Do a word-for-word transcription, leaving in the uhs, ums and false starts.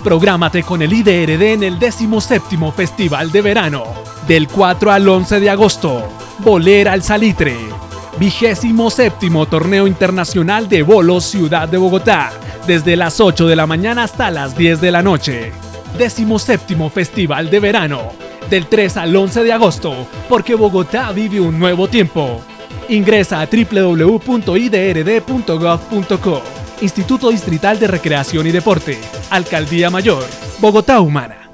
Prográmate con el I D R D en el decimoséptimo Festival de Verano, del cuatro al once de agosto. Bolera al Salitre. Vigésimo séptimo Torneo Internacional de Bolos Ciudad de Bogotá, desde las ocho de la mañana hasta las diez de la noche. Décimo séptimo Festival de Verano, del tres al once de agosto, porque Bogotá vive un nuevo tiempo. Ingresa a w w w punto i d r d punto gov punto co. Instituto Distrital de Recreación y Deporte, Alcaldía Mayor, Bogotá Humana.